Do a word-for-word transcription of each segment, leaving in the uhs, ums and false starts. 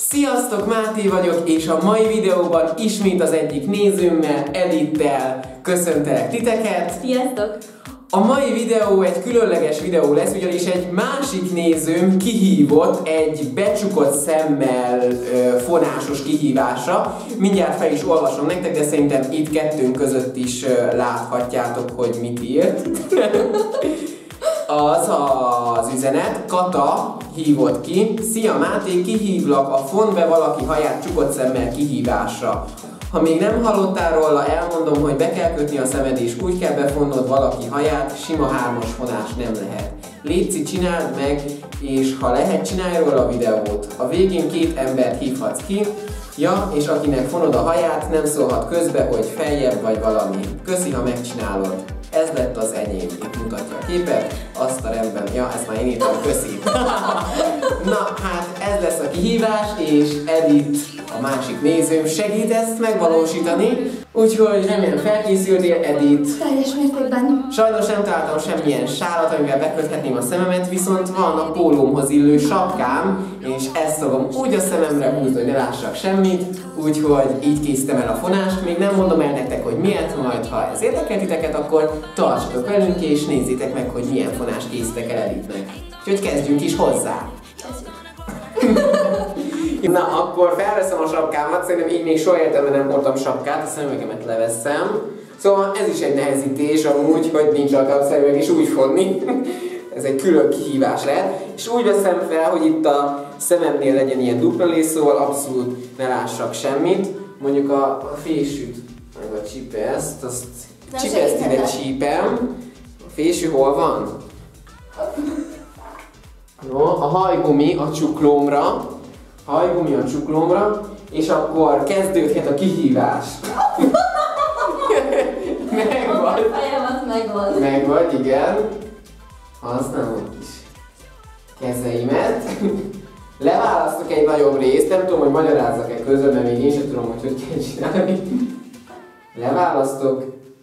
Sziasztok, Máté vagyok, és a mai videóban ismét az egyik nézőmmel, Edittel köszöntelek titeket. Sziasztok! A mai videó egy különleges videó lesz, ugyanis egy másik nézőm kihívott egy becsukott szemmel ö, fonásos kihívásra. Mindjárt fel is olvasom nektek, de szerintem itt kettőnk között is ö, láthatjátok, hogy mit írt. Az az üzenet, Kata hívott ki. Szia Máté, kihívlak a fon be valaki haját csukott szemmel kihívásra. Ha még nem hallottál róla, elmondom, hogy be kell kötni a szemed és úgy kell befonnod valaki haját, sima hármas fonás nem lehet. Léci, csináld meg, és ha lehet, csinálj róla a videót. A végén két embert hívhatsz ki, ja, és akinek fonod a haját, nem szólhat közbe, hogy feljebb vagy valami. Köszi, ha megcsinálod. Ez lett az enyém. Itt mutatja a képet, azt a rendben. Ja, ezt már én írtam, köszi. Na, hát ez lesz a kihívás, és Edit, a másik nézőm, segít ezt megvalósítani. Úgyhogy remélem felkészültél, Edit. Teljes mértékben. Sajnos nem találtam semmilyen sálat, amivel beköthetném a szememet, viszont van a pólómhoz illő sapkám, és ezt fogom úgy a szememre húzni, hogy ne lássak semmit, úgyhogy így készítem el a fonást. Még nem mondom el nektek, hogy miért, majd ha ez érdekel titeket, akkor tartsatok velünk és nézzétek meg, hogy milyen fonást készítek el Editnek. Úgyhogy kezdjünk is hozzá! Na, akkor felveszem a sapkámat, szerintem így még soha életemben nem hordtam sapkát, a szemüvegemet leveszem. Szóval ez is egy nehezítés amúgy, hogy nincs rajta a szemüveg és úgy fonni. Ez egy külön kihívás lehet. És úgy veszem fel, hogy itt a szememnél legyen ilyen dupla lész, szóval abszolút ne lássak semmit. Mondjuk a, a fésűt, meg a csipeszt, azt csipeszt ide csípem. A fésű hol van? No, a hajgumi a csuklómra. Hajgumi a csuklómra, és akkor kezdődhet a kihívás. Megvan. A fejem az megvan. Megvan, igen. Használom a kis kezeimet. Leválasztok egy nagyobb részt, nem tudom, hogy magyarázzak-e közben, mert még én sem tudom, hogy hogy kell csinálni. Leválasztok.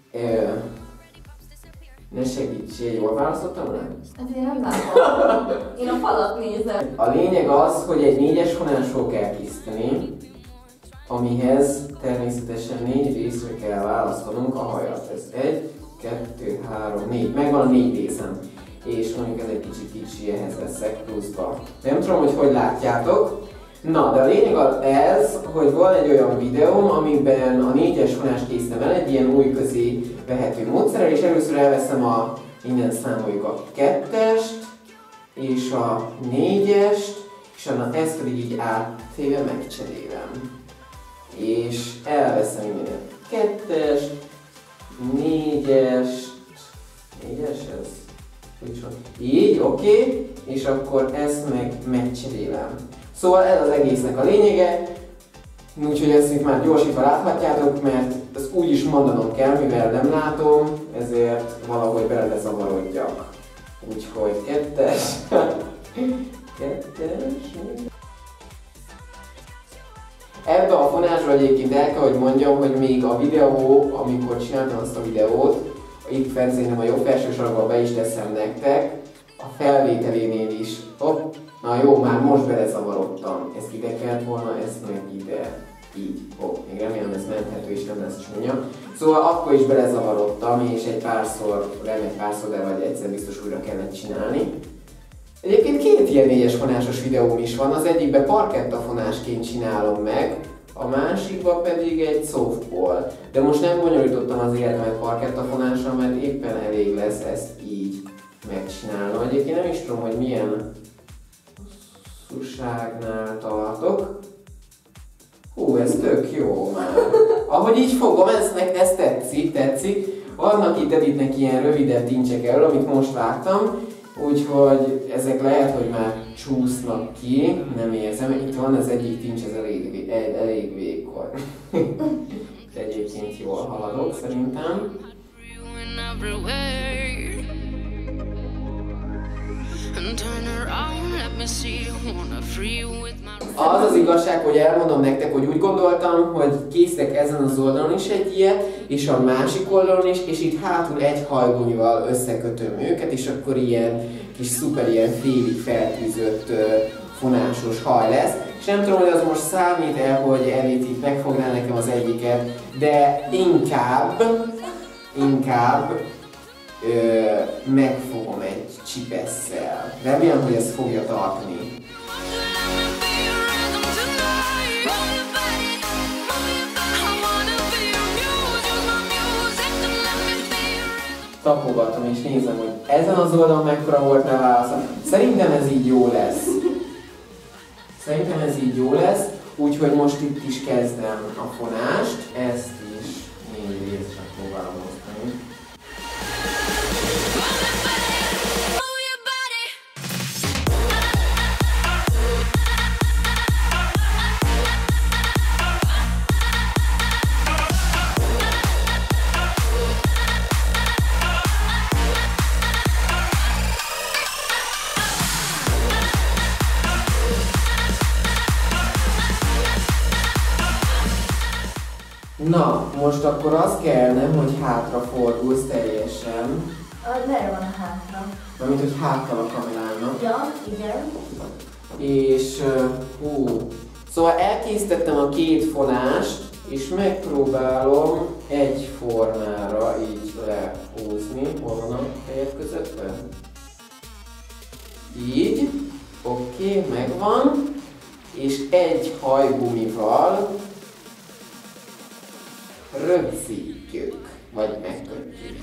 Ne segítsél, jól választottam le? Hát én nem látom. Én a falat nézem. A lényeg az, hogy egy négyes fonásról kell készíteni, amihez természetesen négy részre kell választanunk a hajat. Ez egy, kettő, három, négy. Megvan a négy részem. És mondjuk ez egy kicsit kicsi, ehhez veszek pluszba. Nem tudom, hogy hogy látjátok. Na, de a lényeg az ez, hogy van egy olyan videóm, amiben a négyes fonást készítem el egy ilyen új közé vehető módszerrel, és először elveszem a, innen számoljuk a kettest, és a négyest, és annak ezt pedig így áttéve megcserélem. És elveszem innen a kettest, négyest, négyes ez? Így, oké, okay. És akkor ezt meg megcserélem. Szóval ez az egésznek a lényege, úgyhogy ezt itt már gyorsítva láthatjátok, mert ezt úgy is mondanom kell, mivel nem látom, ezért valahogy bele ne zavarodjak. Úgyhogy kettes, kettes, ebbe a fonásba egyébként el kell, hogy mondjam, hogy még a videó, amikor csináltam azt a videót, itt fent szerintem a jobb felső sarokban be is teszem nektek, a felvételénél is. Hopp, na jó, már most belezavarodtam. Ezt ide kellett volna, ezt meg ide. Így. Hopp, még remélem ez menthető és nem lesz csúnya. Szóval akkor is belezavarodtam, és egy párszor, remény párszor, de vagy egyszer biztos újra kellett csinálni. Egyébként két ilyen négyes fonásos videóm is van, az egyikben parkettafonásként csinálom meg, a másikban pedig egy softball. De most nem bonyolítottam az életemet parkettafonásra, mert éppen elég lesz ezt így megcsinálnom. Egyébként nem is tudom, hogy milyen hosszúságnál tartok. Hú, ez tök jó már. Ahogy így fogom, ez, ez tetszik, tetszik. Vannak itt Editnek ilyen rövidebb tincsek elől, amit most vágtam. Úgyhogy ezek lehet, hogy már csúsznak ki, nem érzem. Itt van az egyik tincs, ez elég, elég vékony. De egyébként jól haladok szerintem. Az az igazság, hogy elmondom nektek, hogy úgy gondoltam, hogy készítek ezen az oldalon is egy ilyet, és a másik oldalon is, és itt hátul egy hajgumival összekötöm őket, és akkor ilyen kis szuper, ilyen félig feltűzött uh, fonásos haj lesz. és nem tudom, hogy az most számít-e, hogy Edith itt megfogná nekem az egyiket, de inkább, inkább ö, megfogom egy csipesszel. Remélem, hogy ez fogja tartani. Tapogatom és nézem, hogy ezen az oldalon mekkora volt a válaszom. Szerintem ez így jó lesz. Szerintem ez így jó lesz, úgyhogy most itt is kezdem a fonást. Ezt is négy részre próbálom osztani. Na, most akkor az kellene, hogy hátrafordulsz teljesen. Merre van a hátra? Mármint, hogy háttal a kamerának. Ja, igen. És hú, szóval elkészítettem a két fonást, és megpróbálom egy formára így lehúzni. Hol van a helyek közöttben? Így. Oké, okay, megvan. És egy hajgumival rögzítjük, vagy megkötjük.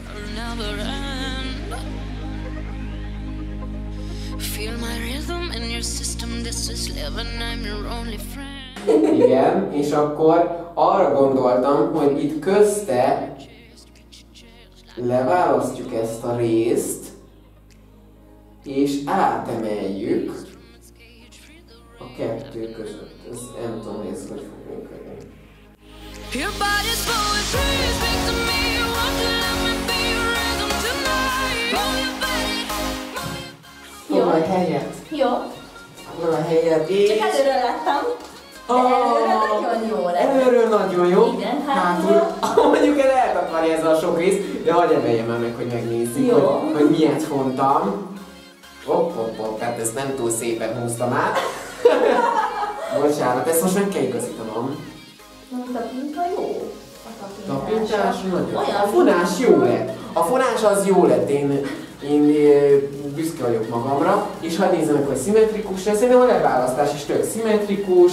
Igen, és akkor arra gondoltam, hogy itt közte leválasztjuk ezt a részt, és átemeljük a kettő között. Ez nem tudom, hogy ez hogy fog működni. Your body's going free, speak to me, you want to let me be your rhythm tonight. Move your body, move your body. Foglalj helyet. Jó. Foglalj helyet, és... Csak előről láttam. De előről nagyon jó lett. Előről nagyon jó. Igen, hátul. Mondjuk el eltakarja ez a sok rész, de hagyj emeljem már meg, hogy megnézzük, hogy, hogy miért fontam. Hopp, hopp, hopp, hát ezt nem túl szépen húztam át. Bocsánat, ezt most meg kell igazítanom. A tapinta jó. A tapintás nagyon. A fonás jó lett. A fonás az jó lett. Én, én büszke vagyok magamra. És hadd nézzem meg, hogy szimmetrikus lesz. Szerintem a leválasztás is tök szimmetrikus.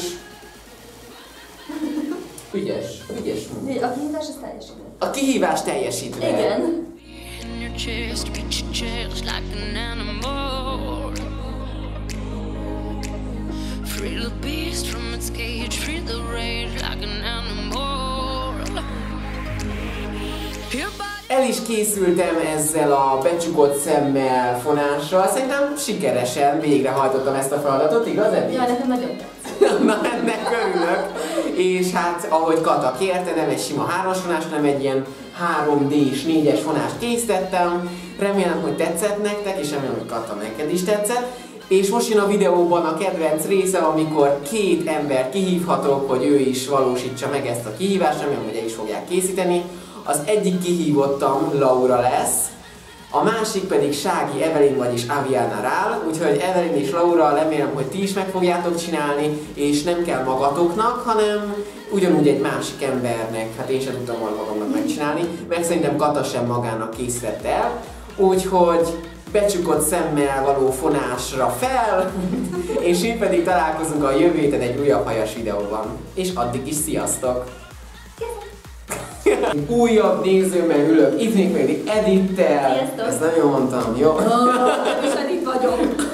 Ügyes, ügyes munka. A kihívás az teljesítve. A kihívás teljesítve. Igen. Free the beast from its cage, free the rage like an animal. El is készültem ezzel a becsukott szemmel fonással. Szerintem sikeresen végrehajtottam ezt a feladatot, igaz, Edith? Ja, nekem nagyon tetszett. Na, ennek örülök. És hát, ahogy Kata kérte, nem egy sima hármas fonás, hanem egy ilyen három dés, négyes fonást készítettem. Remélem, hogy tetszett nektek, és remélem, hogy Kata neked is tetszett. És most jön a videóban a kedvenc része, amikor két ember kihívhatok, hogy ő is valósítsa meg ezt a kihívást, remélem, hogy el is fogják készíteni. Az egyik kihívottam Laura lesz, a másik pedig Sági Evelyn, vagyis Aviana Rál, úgyhogy Evelyn és Laura, remélem, hogy ti is meg fogjátok csinálni, és nem kell magatoknak, hanem ugyanúgy egy másik embernek, hát én sem tudtam volna magamnak megcsinálni, meg szerintem Kata sem magának készített el, úgyhogy becsukott szemmel való fonásra fel, és így pedig találkozunk a jövő héten egy újabb hajas videóban. És addig is sziasztok! Újabb nézőmmel ülök, itt még pedig Edittel. Sziasztok! Ezt nagyon mondtam, jó? Oh, és Edith vagyok.